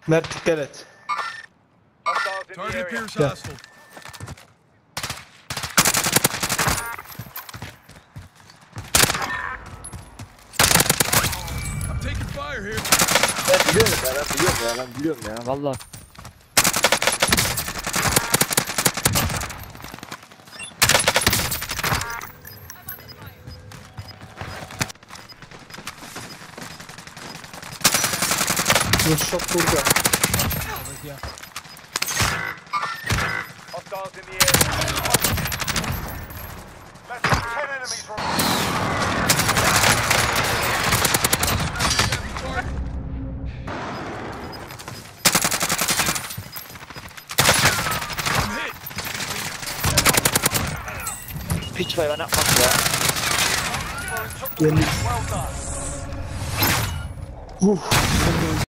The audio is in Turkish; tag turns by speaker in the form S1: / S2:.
S1: Mert dikkat et.
S2: Target appears
S1: Yeah.
S2: hostile. I'm taking fire here.
S3: Ben biliyorum ben biliyorum ya valla.
S1: Bu şok burada.
S4: Hostiles in the area. Less than 10 enemies remaining.
S2: I'm hit.
S3: Piç var ben yapmak ya.
S1: Yeni.
S4: Well done.